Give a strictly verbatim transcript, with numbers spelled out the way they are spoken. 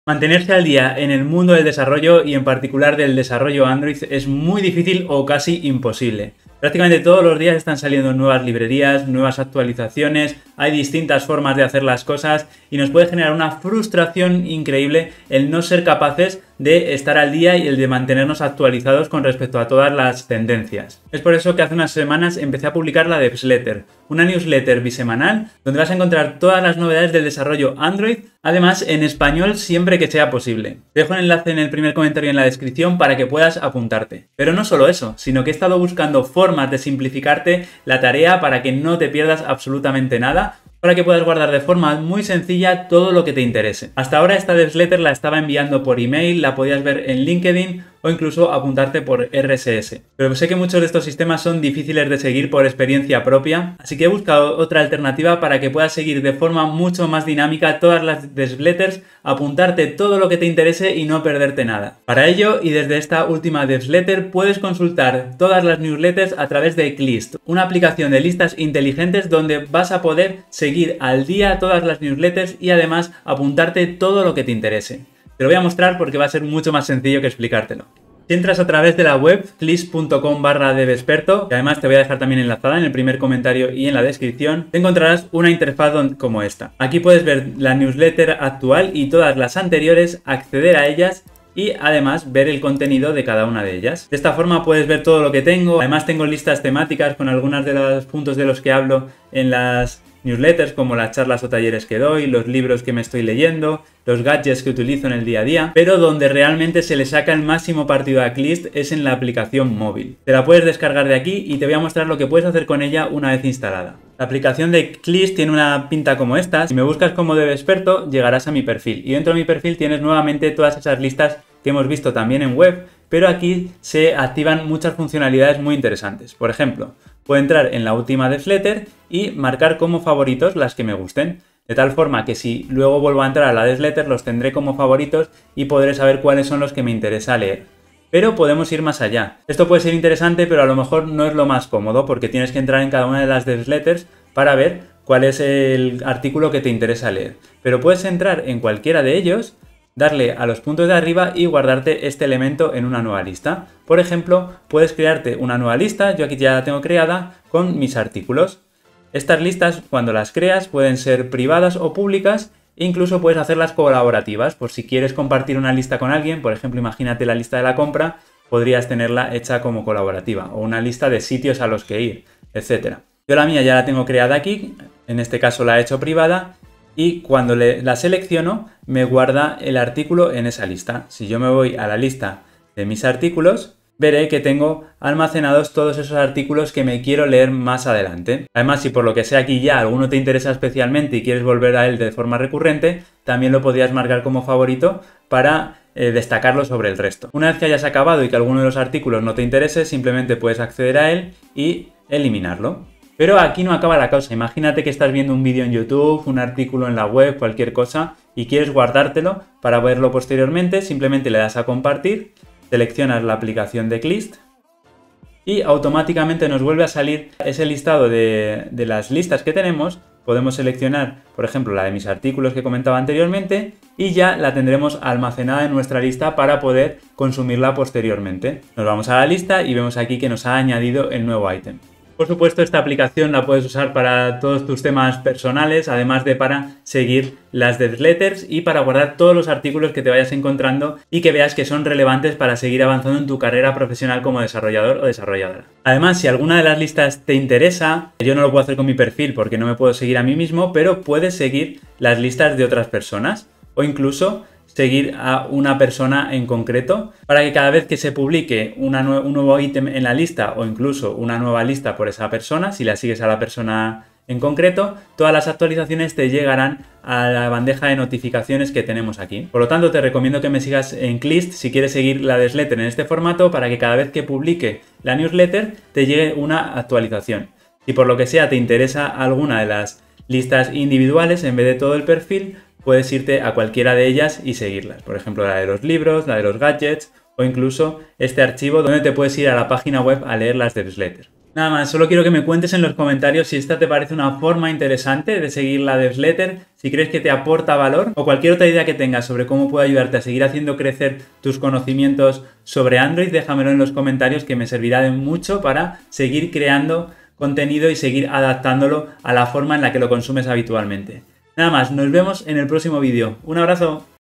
Mantenerse al día en el mundo del desarrollo y en particular del desarrollo Android es muy difícil o casi imposible. Prácticamente todos los días están saliendo nuevas librerías, nuevas actualizaciones, hay distintas formas de hacer las cosas y nos puede generar una frustración increíble el no ser capaces de estar al día y el de mantenernos actualizados con respecto a todas las tendencias. Es por eso que hace unas semanas empecé a publicar la Devsletter, una newsletter bisemanal donde vas a encontrar todas las novedades del desarrollo Android, además en español siempre que sea posible. Te dejo el enlace en el primer comentario en la descripción para que puedas apuntarte. Pero no solo eso, sino que he estado buscando formas de simplificarte la tarea para que no te pierdas absolutamente nada, para que puedas guardar de forma muy sencilla todo lo que te interese. Hasta ahora esta newsletter la estaba enviando por email, la podías ver en LinkedIn o incluso apuntarte por R S S. Pero sé que muchos de estos sistemas son difíciles de seguir por experiencia propia, así que he buscado otra alternativa para que puedas seguir de forma mucho más dinámica todas las newsletters, apuntarte todo lo que te interese y no perderte nada. Para ello, y desde esta última newsletter, puedes consultar todas las newsletters a través de Clist, una aplicación de listas inteligentes donde vas a poder seguir al día todas las newsletters y además apuntarte todo lo que te interese. Te lo voy a mostrar porque va a ser mucho más sencillo que explicártelo. Si entras a través de la web clist punto com barra devexperto, que además te voy a dejar también enlazada en el primer comentario y en la descripción, te encontrarás una interfaz como esta. Aquí puedes ver la newsletter actual y todas las anteriores, acceder a ellas y además ver el contenido de cada una de ellas. De esta forma puedes ver todo lo que tengo. Además tengo listas temáticas con algunos de los puntos de los que hablo en las newsletters, como las charlas o talleres que doy, los libros que me estoy leyendo, los gadgets que utilizo en el día a día, pero donde realmente se le saca el máximo partido a Clist es en la aplicación móvil. Te la puedes descargar de aquí y te voy a mostrar lo que puedes hacer con ella una vez instalada. La aplicación de Clist tiene una pinta como esta. Si me buscas como devexperto llegarás a mi perfil y dentro de mi perfil tienes nuevamente todas esas listas que hemos visto también en web, pero aquí se activan muchas funcionalidades muy interesantes. Por ejemplo, puedo entrar en la última newsletter y marcar como favoritos las que me gusten, de tal forma que si luego vuelvo a entrar a la newsletter los tendré como favoritos y podré saber cuáles son los que me interesa leer. Pero podemos ir más allá. Esto puede ser interesante, pero a lo mejor no es lo más cómodo porque tienes que entrar en cada una de las newsletters para ver cuál es el artículo que te interesa leer. Pero puedes entrar en cualquiera de ellos, darle a los puntos de arriba y guardarte este elemento en una nueva lista. Por ejemplo, puedes crearte una nueva lista, yo aquí ya la tengo creada, con mis artículos. Estas listas, cuando las creas, pueden ser privadas o públicas e incluso puedes hacerlas colaborativas. Por si quieres compartir una lista con alguien, por ejemplo, imagínate la lista de la compra, podrías tenerla hecha como colaborativa o una lista de sitios a los que ir, etcétera. Yo la mía ya la tengo creada aquí, en este caso la he hecho privada, y cuando le, la selecciono me guarda el artículo en esa lista. Si yo me voy a la lista de mis artículos, veré que tengo almacenados todos esos artículos que me quiero leer más adelante. Además, si por lo que sea aquí ya alguno te interesa especialmente y quieres volver a él de forma recurrente, también lo podrías marcar como favorito para eh, destacarlo sobre el resto. Una vez que hayas acabado y que alguno de los artículos no te interese, simplemente puedes acceder a él y eliminarlo. Pero aquí no acaba la cosa. Imagínate que estás viendo un vídeo en YouTube, un artículo en la web, cualquier cosa, y quieres guardártelo para verlo posteriormente. Simplemente le das a compartir, seleccionas la aplicación de Clist y automáticamente nos vuelve a salir ese listado de, de las listas que tenemos. Podemos seleccionar, por ejemplo, la de mis artículos que comentaba anteriormente y ya la tendremos almacenada en nuestra lista para poder consumirla posteriormente. Nos vamos a la lista y vemos aquí que nos ha añadido el nuevo ítem. Por supuesto, esta aplicación la puedes usar para todos tus temas personales, además de para seguir las newsletters y para guardar todos los artículos que te vayas encontrando y que veas que son relevantes para seguir avanzando en tu carrera profesional como desarrollador o desarrolladora. Además, si alguna de las listas te interesa, yo no lo puedo hacer con mi perfil porque no me puedo seguir a mí mismo, pero puedes seguir las listas de otras personas o incluso seguir a una persona en concreto para que cada vez que se publique una nue- un nuevo ítem en la lista o incluso una nueva lista por esa persona, si la sigues a la persona en concreto, todas las actualizaciones te llegarán a la bandeja de notificaciones que tenemos aquí. Por lo tanto, te recomiendo que me sigas en Clist si quieres seguir la newsletter en este formato para que cada vez que publique la newsletter te llegue una actualización. Si por lo que sea te interesa alguna de las listas individuales en vez de todo el perfil, puedes irte a cualquiera de ellas y seguirlas. Por ejemplo, la de los libros, la de los gadgets o incluso este archivo donde te puedes ir a la página web a leer las newsletters. Nada más, solo quiero que me cuentes en los comentarios si esta te parece una forma interesante de seguir la Devsletter, si crees que te aporta valor o cualquier otra idea que tengas sobre cómo puedo ayudarte a seguir haciendo crecer tus conocimientos sobre Android, déjamelo en los comentarios que me servirá de mucho para seguir creando contenido y seguir adaptándolo a la forma en la que lo consumes habitualmente. Nada más, nos vemos en el próximo vídeo. Un abrazo.